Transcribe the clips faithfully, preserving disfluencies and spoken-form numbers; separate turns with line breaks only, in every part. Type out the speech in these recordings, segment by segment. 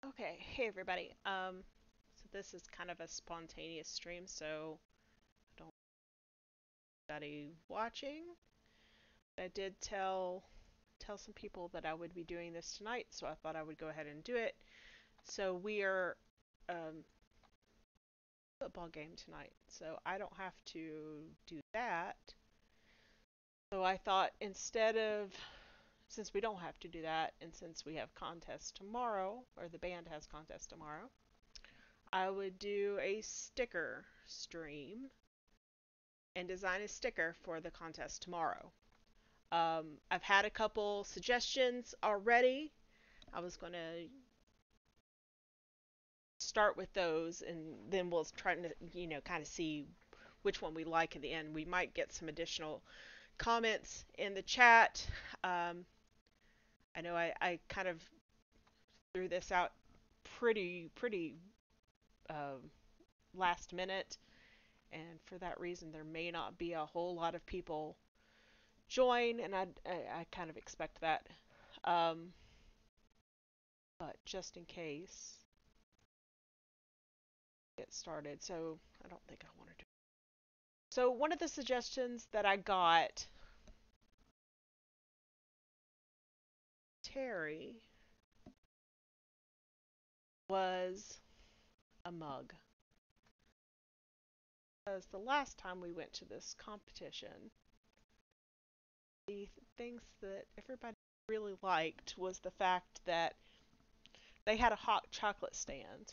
Okay, hey everybody. Um, so this is kind of a spontaneous stream, so I don't want anybody watching. I did tell tell some people that I would be doing this tonight, so I thought I would go ahead and do it. So we are um football game tonight, so I don't have to do that. So I thought instead of since we don't have to do that, and since we have contest tomorrow, or the band has contest tomorrow, I would do a sticker stream and design a sticker for the contest tomorrow. Um, I've had a couple suggestions already. I was going to start with those and then we'll try to, you know, kind of see which one we like in the end. We might get some additional comments in the chat. Um, I know I, I kind of threw this out pretty, pretty um, last minute, and for that reason, there may not be a whole lot of people join, and I, I, I kind of expect that. Um, but just in case, get started. So I don't think I want to do. So one of the suggestions that I got, Terry, was a mug. Because the last time we went to this competition, the things that everybody really liked was the fact that they had a hot chocolate stand.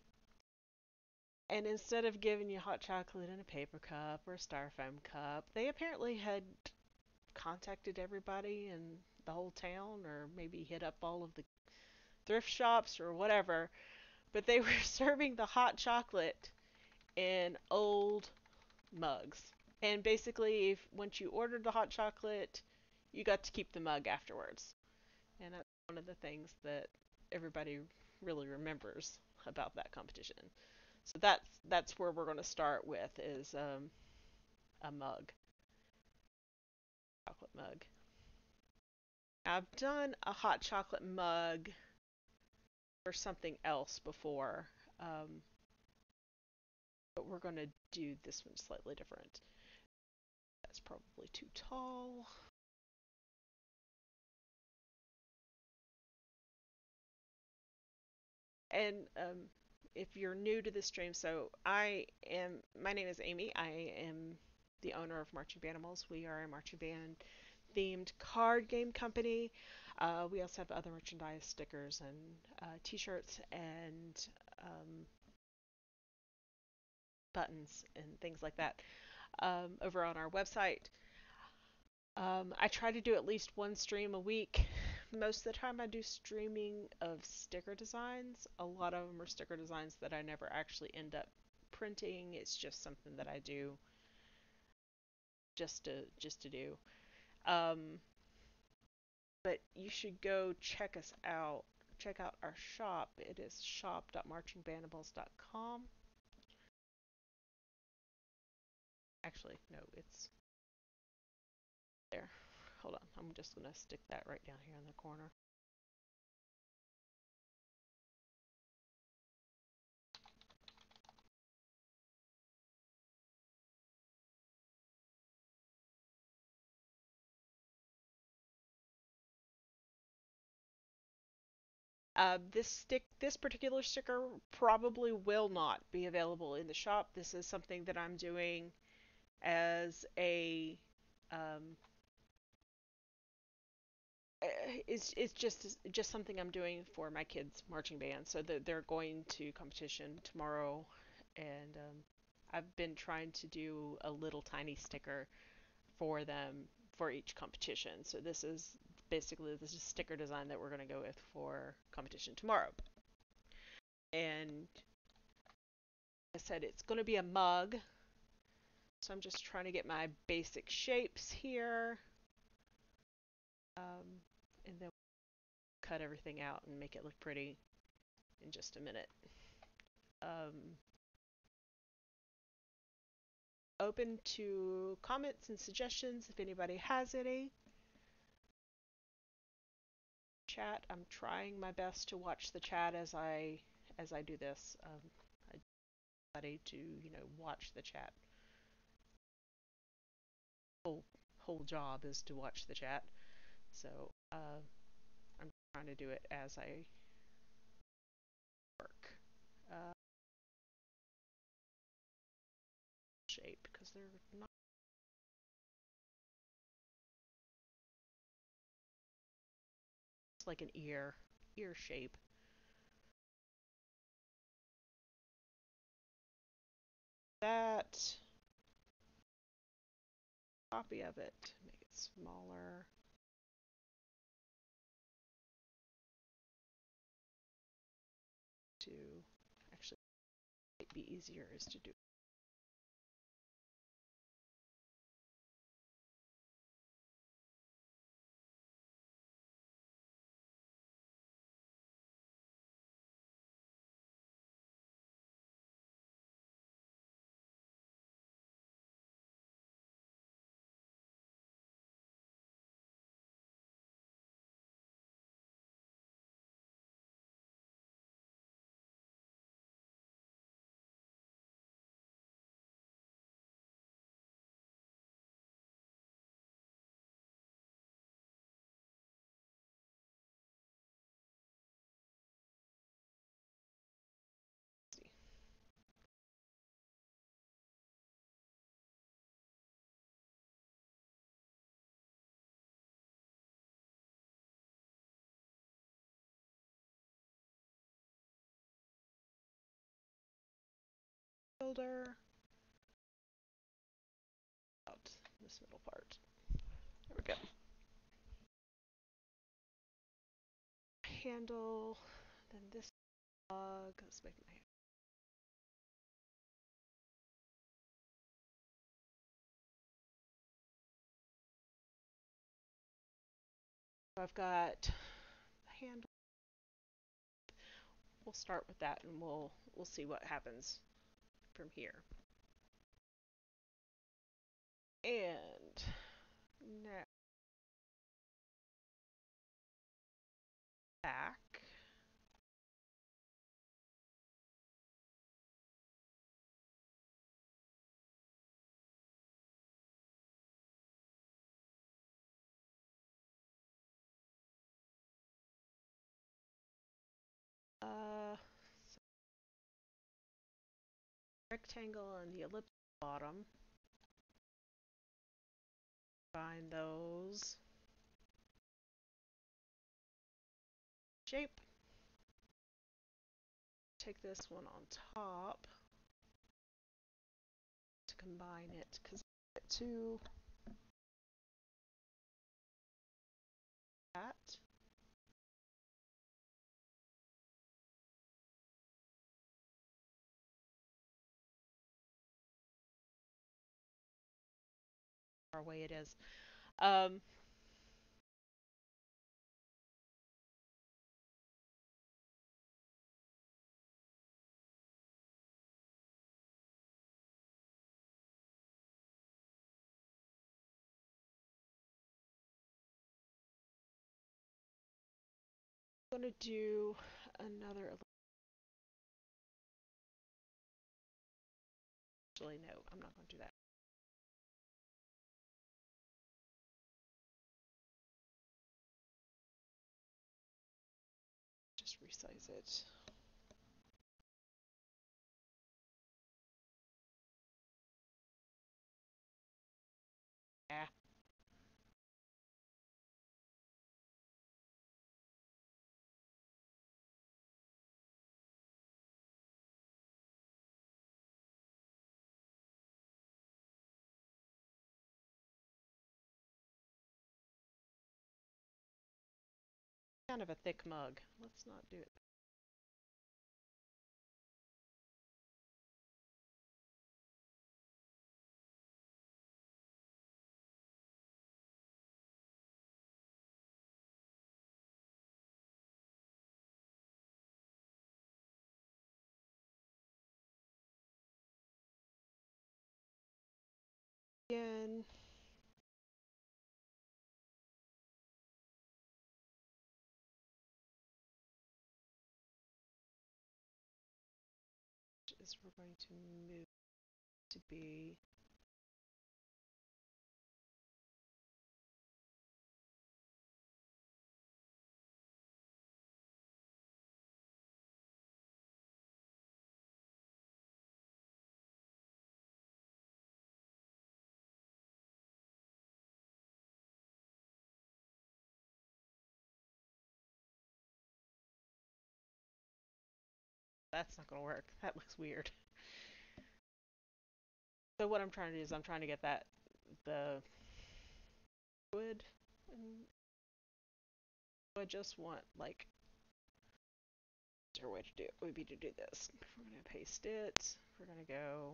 And instead of giving you hot chocolate in a paper cup or a styrofoam cup, they apparently had contacted everybody in the whole town, or maybe hit up all of the thrift shops or whatever, but they were serving the hot chocolate in old mugs. And basically, if once you ordered the hot chocolate, you got to keep the mug afterwards. And that's one of the things that everybody really remembers about that competition. So that's that's where we're going to start with is um, a mug, chocolate mug. I've done a hot chocolate mug for something else before, um, but we're going to do this one slightly different. That's probably too tall. And um, if you're new to the stream, so I am, my name is Amy. I am the owner of Marching Band-imals. We are a marching band themed card game company. Uh, we also have other merchandise, stickers, and uh, t-shirts, and um, buttons, and things like that um, over on our website. Um, I try to do at least one stream a week. Most of the time, I do streaming of sticker designs. A lot of them are sticker designs that I never actually end up printing. It's just something that I do just to just to do. Um, but you should go check us out. Check out our shop. It is shop dot marching bandimals dot com. Actually, no, it's there. Hold on. I'm just gonna stick that right down here in the corner. Uh, this stick, this particular sticker probably will not be available in the shop. This is something that I'm doing as a, um, eh, it's it's just just something I'm doing for my kids' marching band. So that they're going to competition tomorrow, and um, I've been trying to do a little tiny sticker for them for each competition. So this is basically this is sticker design that we're going to go with for competition tomorrow. And I said it's going to be a mug. So I'm just trying to get my basic shapes here. Um, and then cut everything out and make it look pretty in just a minute. Um, open to comments and suggestions if anybody has any. chat. I'm trying my best to watch the chat as I as I do this. Um, I study to you know watch the chat. Whole whole job is to watch the chat. So uh, I'm trying to do it as I work. Uh, shape because they're not. It's like an ear ear shape. That copy of it. Make it smaller. To actually might be easier is to do builder out this middle part. There we go. Handle, then this log. Let's make my I've got handle. We'll start with that and we'll we'll see what happens from here. And now back. Uh, so rectangle and the ellipse bottom. Find those. Shape. Take this one on top to combine it because I get to that. Our way it is. Um, I'm gonna do another. Actually, no, I'm not gonna do that. Just resize it. Yeah. Kind of a thick mug. Let's not do it. Again. is we're going to move to be that's not gonna work. That looks weird. So what I'm trying to do is I'm trying to get that the wood, and I just want like a way to do it would be to do this. We're gonna paste it. We're gonna go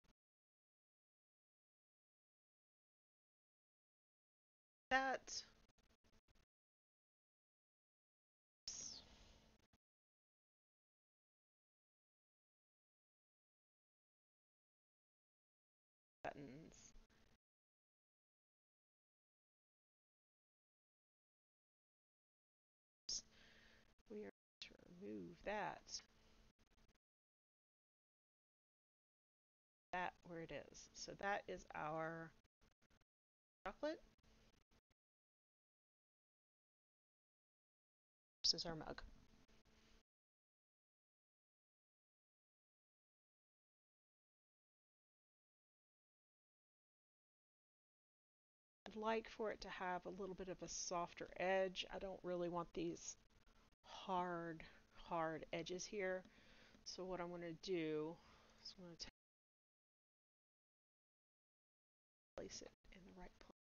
that buttons. We are going to remove that. That where it is. So that is our chocolate. This is our mug. I'd like for it to have a little bit of a softer edge. I don't really want these hard, hard edges here. So what I'm going to do is I'm going to place it in the right place.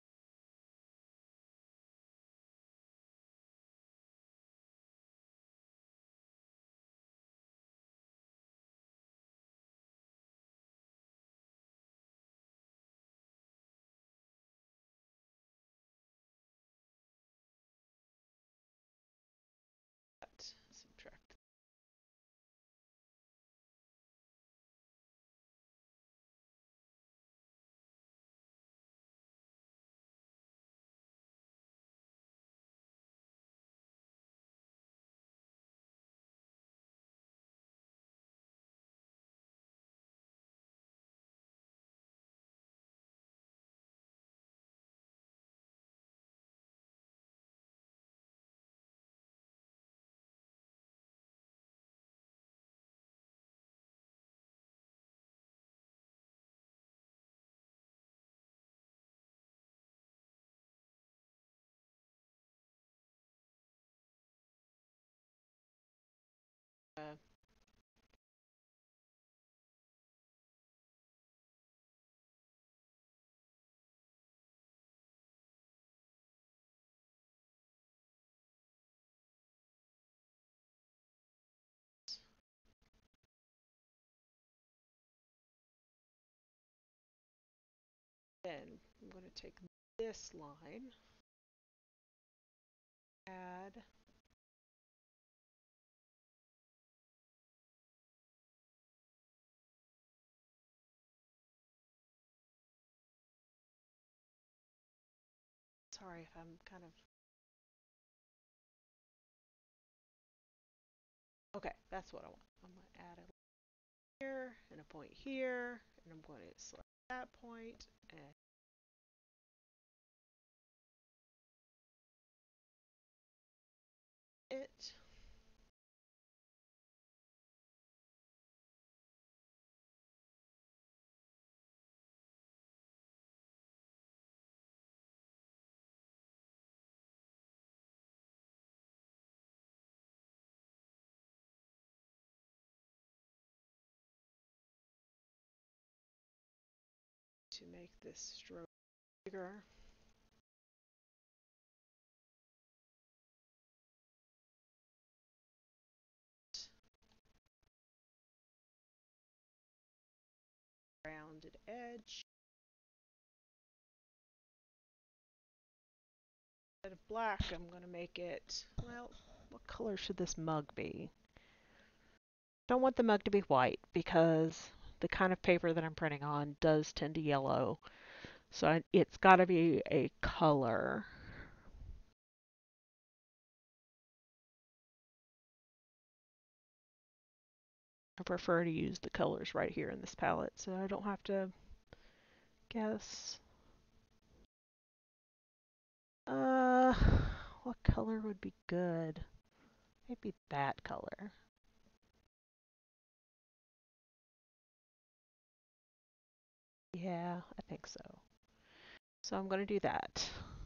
Subtract uh, then I'm going to take this line, add sorry if I'm kind of okay, that's what I want. I'm going to add a here and a point here, and I'm going to select that point and it. To make this stroke bigger. Rounded edge. Instead of black, I'm going to make it, well, what color should this mug be? Don't want the mug to be white because the kind of paper that I'm printing on does tend to yellow. So I, it's got to be a color. I prefer to use the colors right here in this palette so I don't have to guess. Uh, what color would be good? Maybe that color. Yeah, I think so. So I'm going to do that.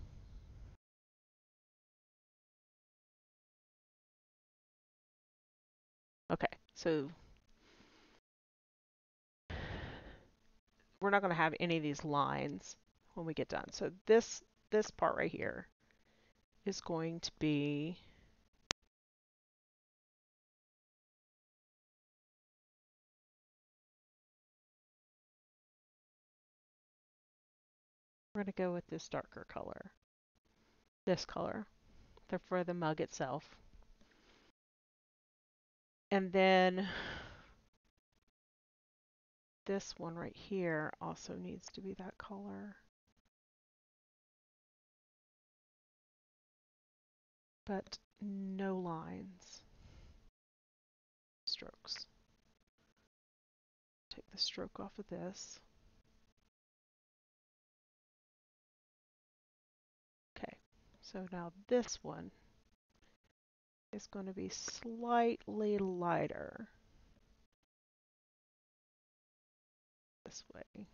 Okay, so we're not going to have any of these lines when we get done. So this this part right here is going to be we're going to go with this darker color. This color for the mug itself. And then this one right here also needs to be that color. But no lines. Strokes. Take the stroke off of this. Okay, so now this one is going to be slightly lighter this way.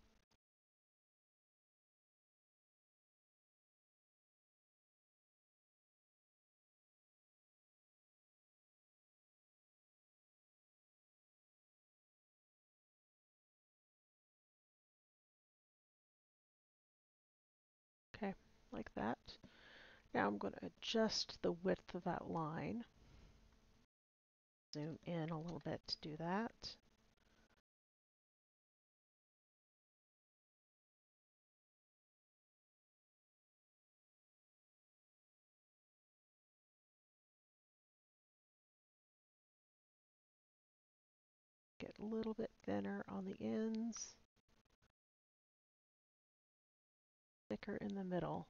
Okay, like that. Now I'm going to adjust the width of that line. Zoom in a little bit to do that. Get a little bit thinner on the ends. Thicker in the middle.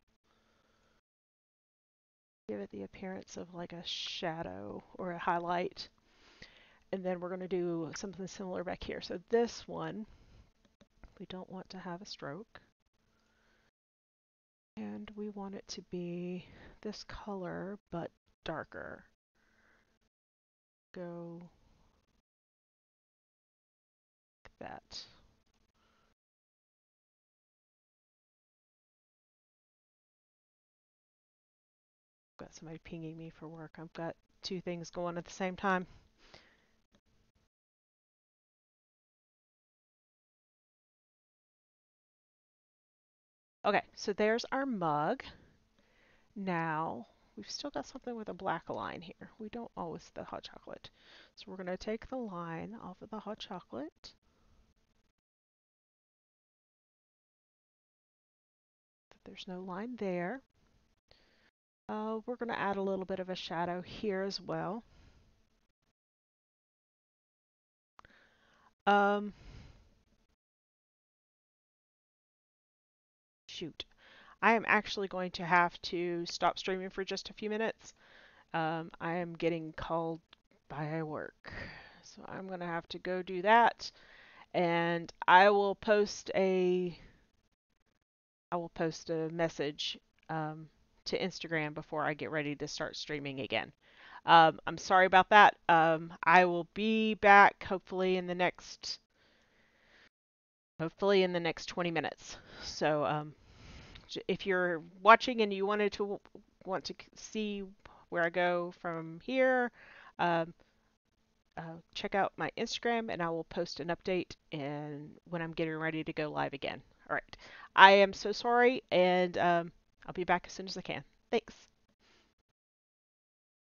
Give it the appearance of like a shadow or a highlight. And then we're going to do something similar back here. So this one, we don't want to have a stroke. And we want it to be this color, but darker. Go like that. Got somebody pinging me for work. I've got two things going at the same time. Okay, so there's our mug. Now, we've still got something with a black line here. We don't always the hot chocolate. So we're going to take the line off of the hot chocolate. There's no line there. Uh, we're going to add a little bit of a shadow here as well. Um, shoot. I am actually going to have to stop streaming for just a few minutes. Um, I am getting called by work. So I'm going to have to go do that. And I will post a I will post a message um, to Instagram before I get ready to start streaming again. Um, I'm sorry about that. Um, I will be back hopefully in the next hopefully in the next twenty minutes. So um, if you're watching and you wanted to want to see where I go from here, um, uh, check out my Instagram and I will post an update and when I'm getting ready to go live again. All right. I am so sorry and um, I'll be back as soon as I can. Thanks.